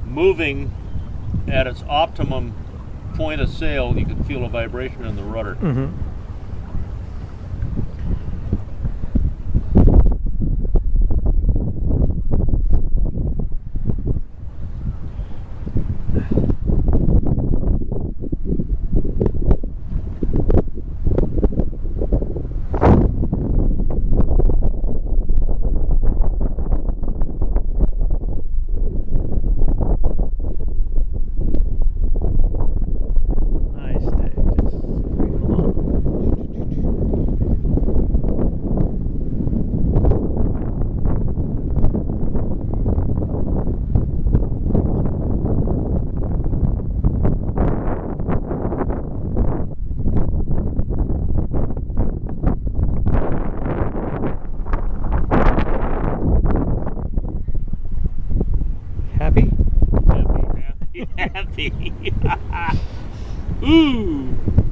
moving at its optimum point of sail, you can feel a vibration in the rudder. Mm-hmm. Nice day, just cruising along. Happy? Happy. Ooh.